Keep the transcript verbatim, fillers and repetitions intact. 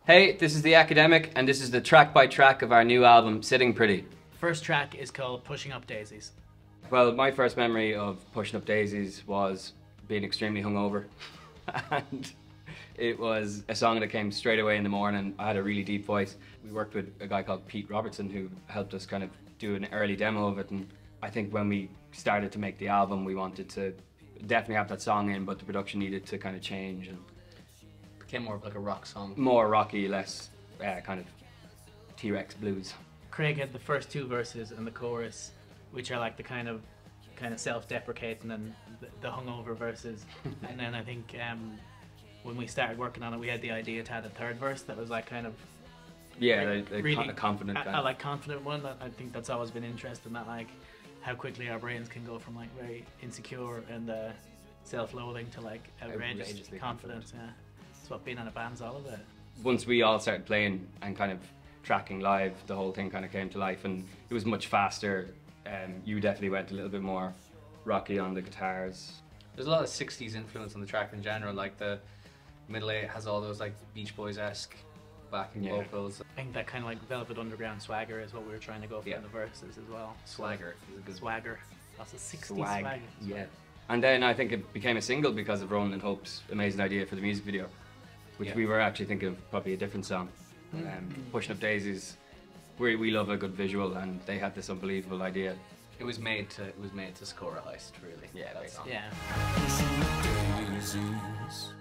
Hey, this is The Academic, and this is the track by track of our new album, Sitting Pretty. First track is called Pushing Up Daisies. Well, my first memory of Pushing Up Daisies was being extremely hungover. And it was a song that came straight away in the morning. I had a really deep voice. We worked with a guy called Pete Robertson who helped us kind of do an early demo of it. And I think when we started to make the album, we wanted to definitely have that song in, but the production needed to kind of change. And became more of like a rock song. More rocky, less uh, kind of T-Rex blues. Craig had the first two verses and the chorus, which are like the kind of kind of self-deprecating and the, the hungover verses. And then I think um, when we started working on it, we had the idea to add a third verse that was like kind of yeah, re the, the really con confident. A, a like confident one. I think that's always been interesting. That like how quickly our brains can go from like very insecure and uh, self-loathing to like outrageous confidence. Yeah. That's what being in a band's all about. Once we all started playing and kind of tracking live, the whole thing kind of came to life, and it was much faster. Um, you definitely went a little bit more rocky on the guitars. There's a lot of sixties influence on the track in general, like the middle eight has all those like Beach Boys-esque backing yeah. vocals. I think that kind of like Velvet Underground swagger is what we were trying to go for yeah. in the verses as well. Swagger is a good swagger. That's a sixties swag. swagger. Yeah. And then I think it became a single because of Ronan and Hope's amazing idea for the music video, which yeah. we were actually thinking of probably a different song. Mm. Um, Pushing Up Daisies, we we love a good visual, and they had this unbelievable idea. It was made to it was made to score a heist, really. Yeah, that's yeah.